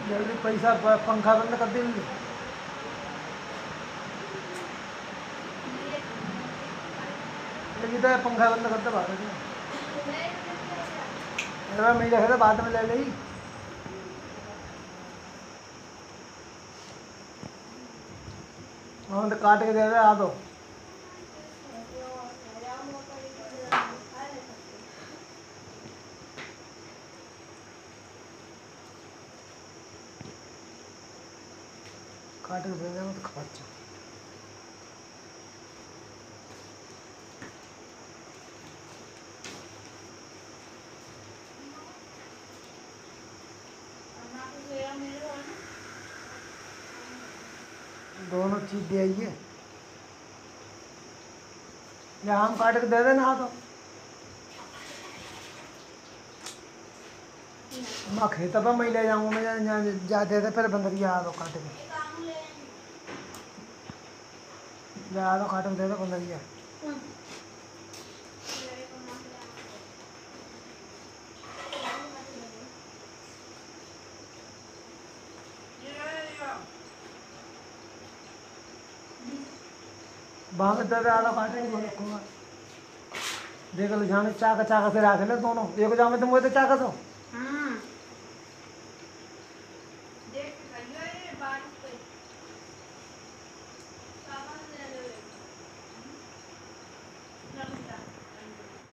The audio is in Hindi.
जल्दी पैसा पंखा बंद कर दे। लेकिन तो पंखा बंद करते बाहर मैं रखा था बाद में ले ली। हम तो काट के दे रहे आ दो। काट के दे दे तो खर्चा दोनों चीज दे आइए या हम काट के दे देना तो मैं खेत पर मैं ले जाऊंगा। मैं जा दे दे पहले बंदरिया आ दो काट के जा दो काट के दे दो बंदरिया। बाहर दे दे आधा काटे नहीं रखूँगा। देख लो जाने चाका चाका से रख ले दोनों एक जामे तुम वो तो चाका दो।